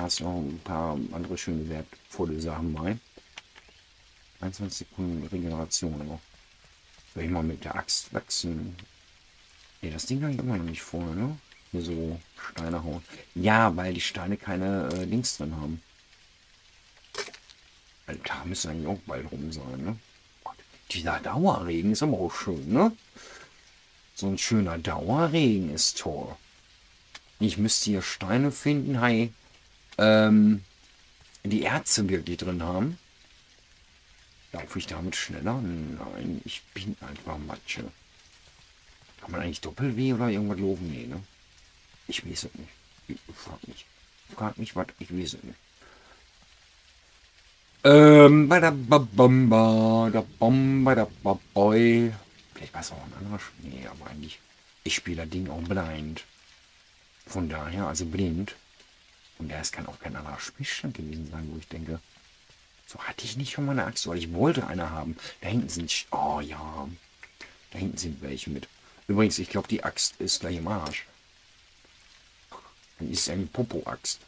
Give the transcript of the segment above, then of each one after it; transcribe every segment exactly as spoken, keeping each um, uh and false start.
hast noch ein paar andere schöne wertvolle Sachen bei. einundzwanzig Sekunden Regeneration noch. Soll ich mal mit der Axt wachsen? Ne, das Ding habe ich immer noch nicht vor, ne? Hier so Steine hauen. Ja, weil die Steine keine äh, Links drin haben. Alter, müsste eigentlich auch bald rum sein, ne? Gott, dieser Dauerregen ist aber auch schön, ne? So ein schöner Dauerregen ist toll. Ich müsste hier Steine finden, hey, ähm, die Erze wirklich drin haben. Laufe ich damit schneller? Nein, ich bin einfach Matsche. Kann man eigentlich Doppel-W oder irgendwas laufen? Nee, ne? Ich weiß es nicht. Ich frag mich. Frag mich was, ich weiß es nicht. Ähm, bei der Babamba, der Bomba, der Baboy. Vielleicht war es auch ein anderer Spiel. Nee, aber eigentlich. Ich spiele das Ding auch blind. Von daher, also blind. Und da kann auch kein anderer Spielstand gewesen sein, wo ich denke, so hatte ich nicht schon mal eine Axt, weil ich wollte eine haben. Da hinten sind, oh ja, da hinten sind welche mit. Übrigens, ich glaube, die Axt ist gleich im Arsch. Dann ist es eine Popo-Axt.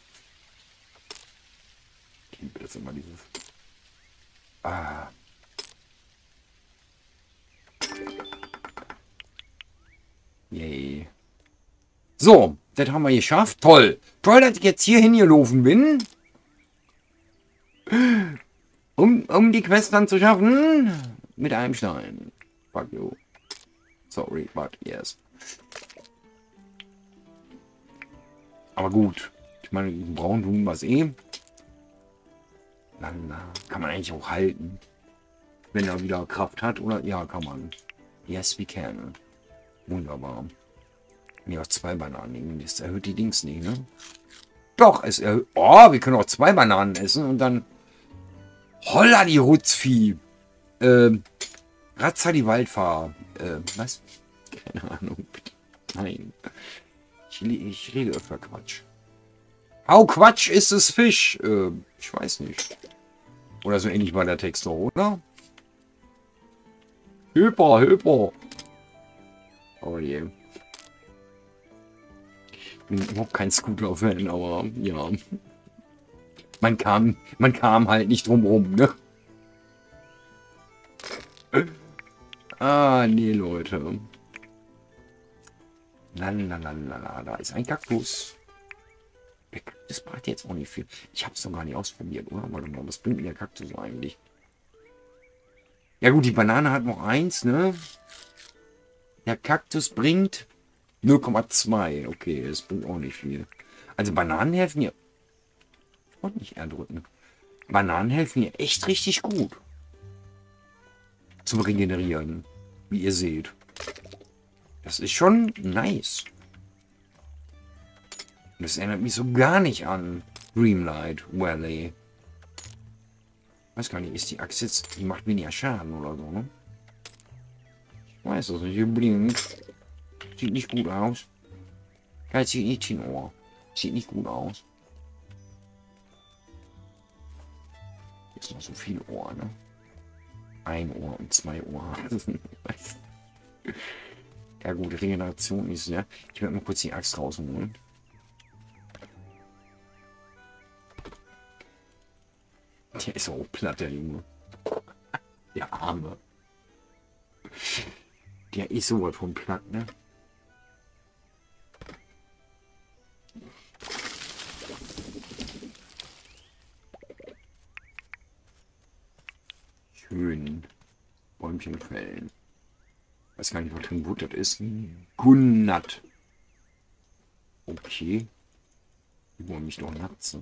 Ich liebe das immer, dieses. Ah. Yay. So, das haben wir geschafft. Toll. Toll, dass ich jetzt hier hingelaufen bin. Um, um die Quest dann zu schaffen. Mit einem Stein. Fuck you. Sorry, but yes. Aber gut. Ich meine, braun tun wir es eh. Lala. Kann man eigentlich auch halten. Wenn er wieder Kraft hat, oder? Ja, kann man. Yes, we can. Wunderbar. Ja, auch zwei Bananen nehmen. Das erhöht die Dings nicht, ne? Doch, es erhöht. Oh, wir können auch zwei Bananen essen und dann. Holla die Hutzvieh. Ähm. Ratzer die Waldfahr. Äh, was? Keine Ahnung. Nein. Ich, ich rede öfter Quatsch. Au Quatsch ist es Fisch. Äh, ich weiß nicht. Oder so ähnlich war der Text doch, oder? Hyper, hyper. Oh je. Ich bin überhaupt kein Scooter-Fan, aber ja. Man kam, man kam halt nicht drum rum, ne? Ah, nee, Leute. Lalalala, da ist ein Kaktus. Der Kaktus braucht jetzt auch nicht viel. Ich hab's noch gar nicht ausprobiert, oder? Warte mal, was bringt mir der Kaktus eigentlich? Ja gut, die Banane hat noch eins, ne? Der Kaktus bringt null Komma zwei. Okay, das bringt auch nicht viel. Also Bananen helfen mir. Ich wollte nicht R drücken. Bananen helfen mir echt richtig gut. Zum Regenerieren. Wie ihr seht. Das ist schon nice. Das erinnert mich so gar nicht an Dreamlight Valley. Weiß gar nicht, ist die Axt jetzt, die macht weniger Schaden oder so, ne? Ich weiß das nicht, unbedingt. Sieht nicht gut aus. Ja, sieht nicht in Ohr. Sieht nicht gut aus. Jetzt noch so viel Ohr, ne? Ein Ohr und zwei Ohr. Ja gut, Regeneration ist ja. Ich werde mal kurz die Axt rausholen. Der ist auch platt, der Junge. Der Arme. Der ist sowas von platt, ne? Schön. Bäumchen fällen. Weiß gar nicht, was für ein Wut das ist. Gunnat. Okay. Die wollen mich doch natzen.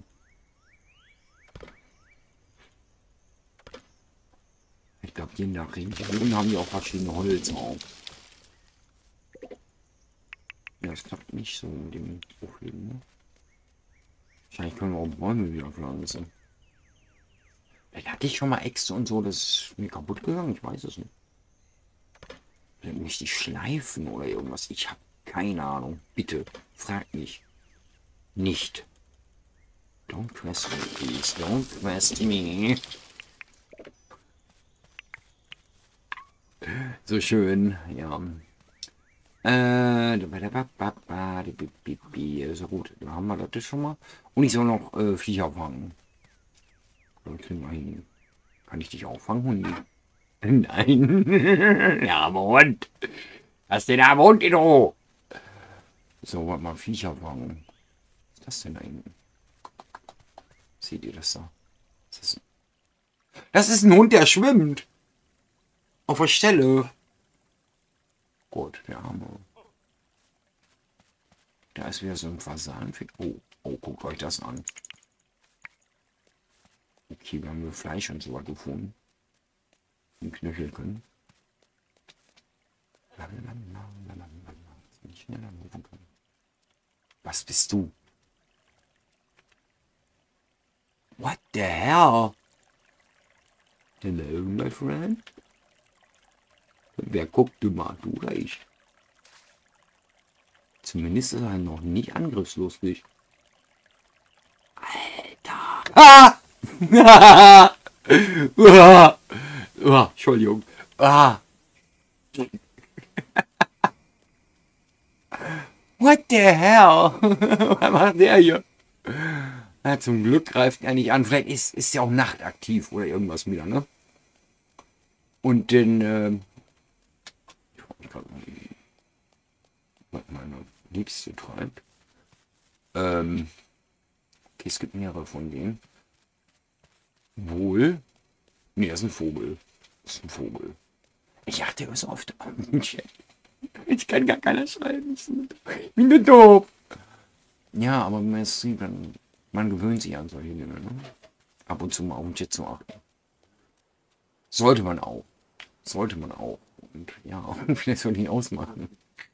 Ich glaube, je nach Region haben die auch verschiedene Holz auf. Ja, es klappt nicht so mit dem Profil, ne? Wahrscheinlich können wir auch Bäume wieder pflanzen. Vielleicht hatte ich schon mal Äxte und so, das ist mir kaputt gegangen, ich weiß es nicht. Vielleicht möchte ich schleifen oder irgendwas. Ich habe keine Ahnung. Bitte, frag mich. Nicht. Don't quest me, please. Don't quest me. So schön, ja. Äh, so gut, da haben wir das schon mal. Und ich soll noch äh, Viecher fangen. Das kriegen wir hin. Kann ich dich auch fangen, Hundi? Nein. Ja, aber Hund. Was ist denn da am Hund, du? So, warte mal, Viecher fangen. Was ist das denn da hinten? Seht ihr das da? Das ist, das ist ein Hund, der schwimmt. Auf der Stelle. Gut, der Arme. Da ist wieder so ein Fasan. Oh, oh, guckt euch das an. Okay, wir haben Fleisch und so was gefunden. Und Knöchel können. Was bist du? What the hell? Hello, my friend. Wer guckt du mal, du oder ich? Zumindest ist er noch nicht angriffslustig. Alter! Ah! ah! Ah! Entschuldigung. Ah! What the hell? Was macht der hier? Ja, zum Glück greift er nicht an. Vielleicht ist, ist er auch nachtaktiv oder irgendwas wieder, ne? Und den, ähm, was meine Liebste treibt. Ähm, okay, es gibt mehrere von denen. Wohl. Nee, das ist ein Vogel. Das ist ein Vogel. Ich achte immer so oft auf den Chat. Ich kann gar keiner schreiben. Ich bin nur doof. Ja, aber wenn man es sieht, dann man gewöhnt sich an solche Dinge. Ne? Ab und zu mal auf den Chat zu achten. Sollte man auch. Sollte man auch. Und ja, vielleicht soll ich ausmachen.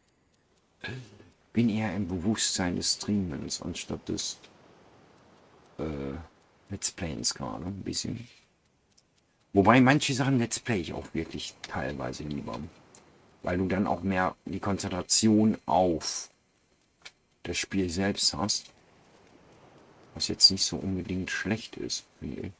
Bin eher im Bewusstsein des Streamens anstatt des äh, Let's Playens gerade ein bisschen. Wobei manche Sachen Let's Play ich auch wirklich teilweise lieber. Weil du dann auch mehr die Konzentration auf das Spiel selbst hast. Was jetzt nicht so unbedingt schlecht ist, finde ich.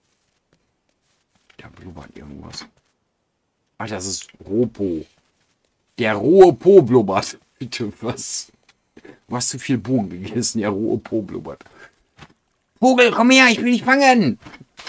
Da blubbert irgendwas. Ach, das ist Rohpo. Der rohe Po blubbert. Bitte, was? Du hast zu viel Bohnen gegessen, der rohe Po blubbert. Vogel, komm her, ich will dich fangen!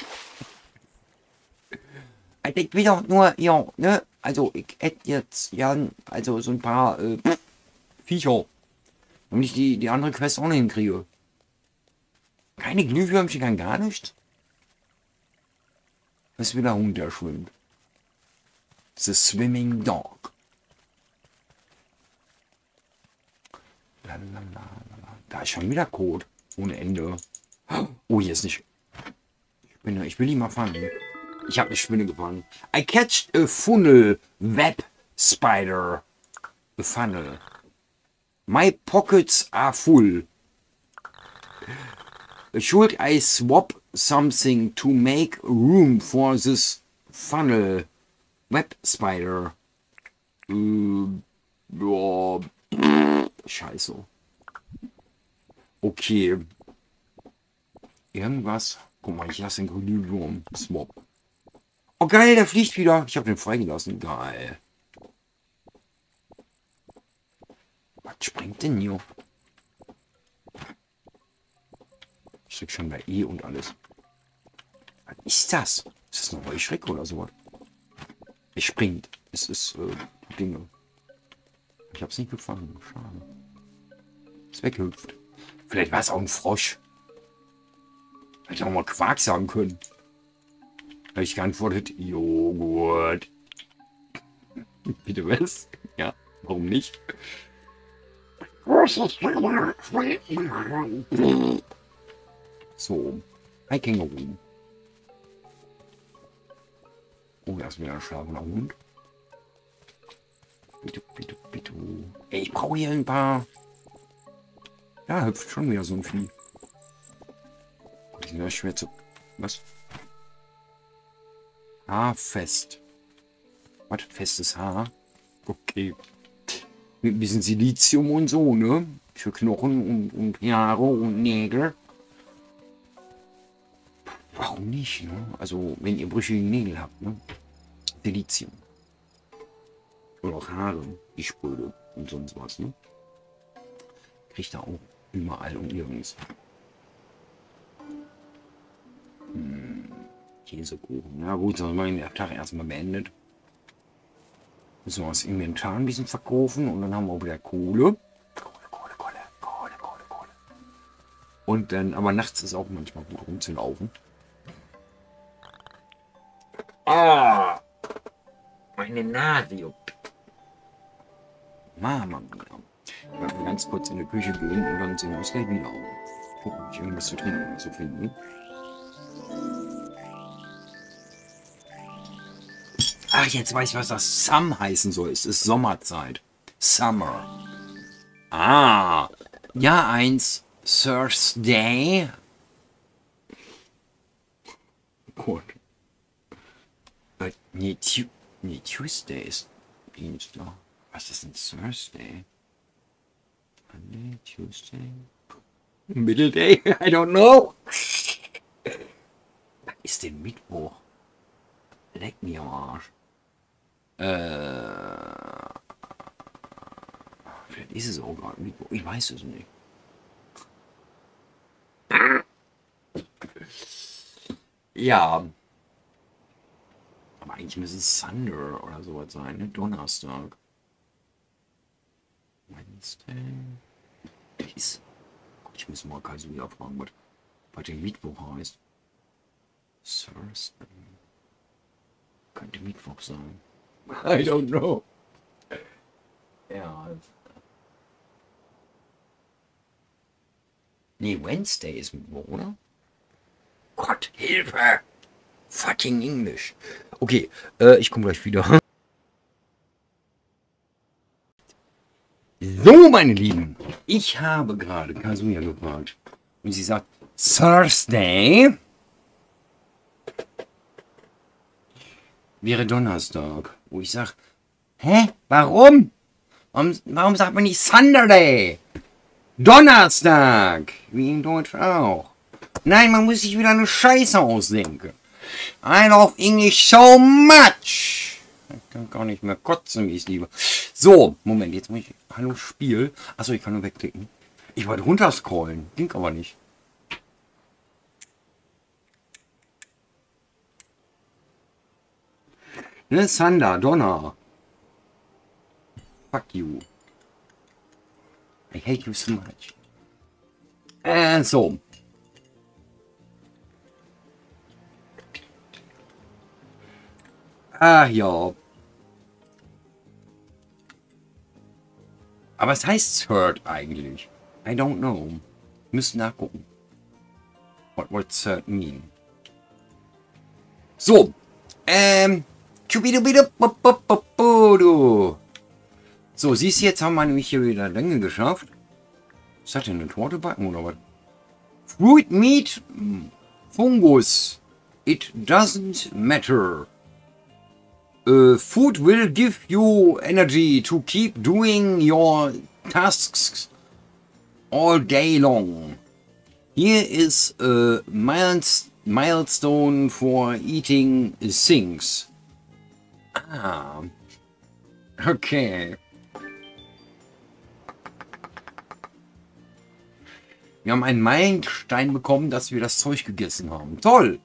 Also ich will doch nur, ja, ne? Also ich hätte jetzt, ja, also so ein paar äh, Viecher. Damit ich die, die andere Quest auch noch hinkriege. Keine Glühwürmchen, kann gar nichts. Das ist wieder ein Hund, der schwimmt. The Swimming Dog. Lalalala. Da ist schon wieder Code. Ohne Ende. Oh, hier ist nicht. Spinne. Ich will die mal fangen. Ich habe eine Spinne gefangen. I catched a funnel web spider. A funnel. My pockets are full. Should I swap something to make room for this funnel web spider? Äh, boah. Scheiße. Okay. Irgendwas. Guck mal, ich lasse den Glühwurm. Swap. Oh geil, der fliegt wieder. Ich habe den freigelassen. Geil. Was springt denn hier? Ich drück schon bei E und alles. Was ist das? Ist das eine Heuschrecke oder sowas? Es springt. Es ist äh, Dinge. Ich habe es nicht gefangen. Schade. Es weghüpft. Vielleicht war es auch ein Frosch. Hätte ich auch mal Quark sagen können. Habe ich geantwortet, Joghurt. Bitte was? Ja, warum nicht? So. Hi Känguru. Oh, da ist wieder ein schlafender Hund. Bitte, bitte, bitte. Ey, ich brauche hier ein paar. Ja, hüpft schon wieder so ein Vieh. Die sind ja schwer zu. Was? Haar fest. Was? Festes Haar? Okay. Mit ein bisschen Silizium und so, ne? Für Knochen und, und Haare und Nägel. Warum nicht, ne? Also, wenn ihr brüchige Nägel habt, ne? Silizium. Oder auch Haare, die spröde. und sonst was, ne? Kriegt er auch überall und nirgends. Hm, Käsekuchen. Ja gut, dann haben wir den Tag erstmal beendet. Müssen wir das Inventar ein bisschen verkaufen und dann haben wir auch wieder Kohle. Kohle, Kohle, Kohle, Kohle, Kohle, Kohle. Und dann, aber nachts ist auch manchmal gut rumzulaufen. Ah! Meine Nase juckt. Mama mia. Ich werde ganz kurz in die Küche gehen und dann sehen wir uns gleich wieder. Gucken, ob ich irgendwas zu trinken zu finden. Ach, jetzt weiß ich, was das Sum heißen soll. Es ist Sommerzeit. Summer. Ah. Ja, eins. Thursday. Gut. But, nee, tu nee, Tuesday ist Dienstag. Was ist denn Thursday? Monday, Tuesday? Middle Day? I don't know. Was ist denn Mittwoch? Leck mir am Arsch. Äh, vielleicht ist es auch gerade Mittwoch. Ich weiß es nicht. Ja. Aber eigentlich müsste es Sunday oder sowas sein, ne? Donnerstag. Wednesday. Ist. Ich muss mal Kazuya fragen, was, was der Mittwoch heißt. Thursday. Könnte Mittwoch sein. I don't know. Ja. Nee, Wednesday ist Mittwoch, oder? Gott, Hilfe! Fucking English. Okay, äh, ich komme gleich wieder. So, meine Lieben. Ich habe gerade Kazuya gefragt. Und sie sagt, Thursday wäre Donnerstag. Wo ich sage, hä? Warum? warum? Warum sagt man nicht Sunday? Donnerstag. Wie in Deutsch auch. Nein, man muss sich wieder eine Scheiße ausdenken. I love English so much. Ich kann gar nicht mehr kotzen, wie ich es liebe. So, Moment, jetzt muss ich... Hallo, Spiel. Achso, ich kann nur wegklicken. Ich wollte runterscrollen. Ging aber nicht. Ne, Thunder, Donner. Fuck you. I hate you so much. Äh, so. Ah, ja. Aber es heißt Third eigentlich. I don't know. Müsst nachgucken. What would Third mean? So. Ähm. So, siehst du, jetzt haben wir nämlich hier wieder Länge geschafft. Was hat denn eine Torte backen oder was? Fruit Meat Fungus. It doesn't matter. Uh, food will give you energy to keep doing your tasks all day long. Here is a miles milestone for eating things. Ah, okay. Wir haben einen Meilenstein bekommen, dass wir das Zeug gegessen haben. Toll!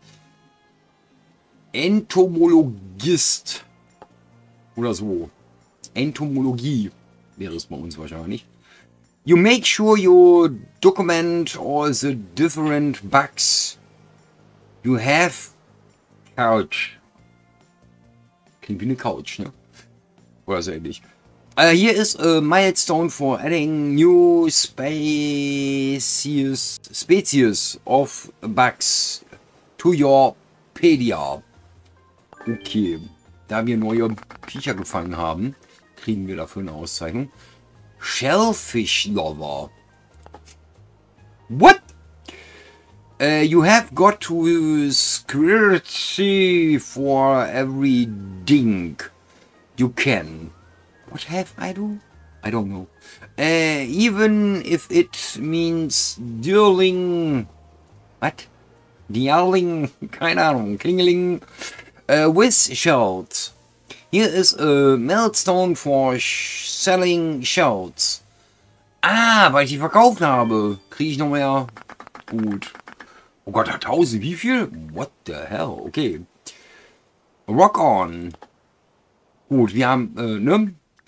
Entomologist. Oder so. Entomologie wäre es bei uns wahrscheinlich. You make sure you document all the different bugs you have. Couch. Klingt wie eine Couch, ne? Oder so ähnlich. Uh, here is a milestone for adding new species, species of bugs to your Pedia. Okay. Da wir neue Viecher gefangen haben, kriegen wir dafür eine Auszeichnung. Shellfish Lover. What? Uh, you have got to security for every dink you can. What have I do? I don't know. Uh, even if it means dealing... What? Dealing? Keine Ahnung. Klingeling. Uh, with shells. Hier ist äh, Meltstone for Selling Shells. Ah, weil ich die verkauft habe. Kriege ich noch mehr? Gut. Oh Gott, tausend, wie viel? What the hell? Okay. Rock on. Gut, wir haben, äh, ne?